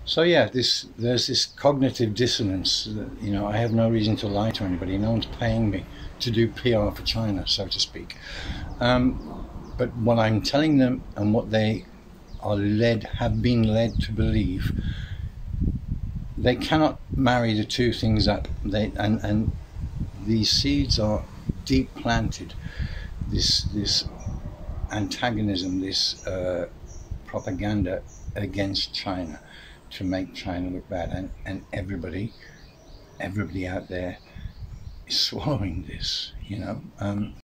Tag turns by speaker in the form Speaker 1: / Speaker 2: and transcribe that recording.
Speaker 1: So yeah, there's this cognitive dissonance that, I have no reason to lie to anybody. No one's paying me to do PR for China, so to speak. But what I'm telling them and what they have been led to believe, they cannot marry the two things that and these seeds are deep planted. This antagonism, this propaganda against China to make China look bad, and everybody out there is swallowing this.